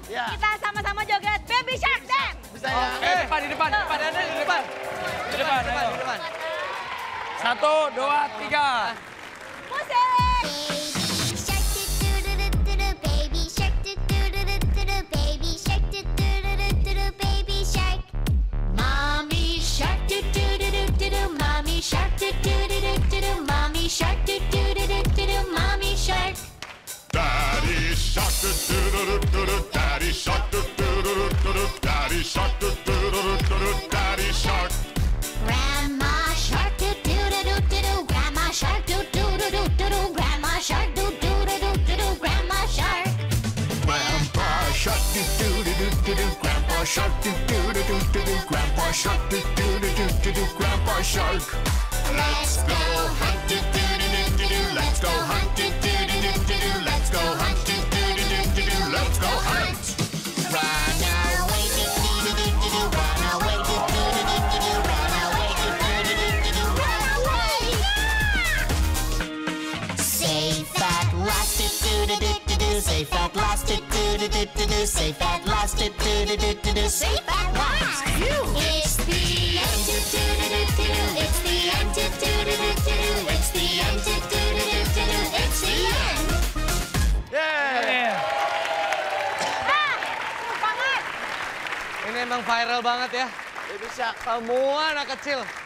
Ya. Kita sama-sama joget Baby Shark Dance. Bisa ya? Di depan. Ada di depan. Di depan. 1, 2, 3. Musik. Baby shark do-do-do-do-do, baby shark do-do-do-do-do, baby shark. Mommy shark do-do-do-do-do, mommy shark do-do-do-do-do, mommy shark do-do-do-do-do, mommy shark. Daddy shark do-do-do-do-do, daddy shark do-do-do-do-do, daddy shark do-do-do-do-do, daddy shark. Grandma shark do-do-do-do-do, grandma shark do-do-do-do-do, grandma shark do-do-do-do-do, grandma shark. Grandpa shark do-do-do-do-do, grandpa shark do-do-do-do-do, grandpa shark do-do-do-do-do, grandpa shark. Let's go hunt Do-do-do-do-do, let's go hunt do-do-do-do-do, let's go hunt do-do-do-do-do, let's go hunt. Run away, do-do-do-do-do, run away, do-do-do-do-do, run away, do-do-do-do-do, run away. Safe at last, do-do-do-do-do, safe at last, do-do-do-do-do, safe at last, do-do-do-do-do, safe at last. It's the end, do-do-do-do-do, it's the end, do-do-do-do-do, it's the end, do-do-do-do-do, it's the end. Yeah. Banget. Ini emang viral banget ya. Baby Shark. Semua anak kecil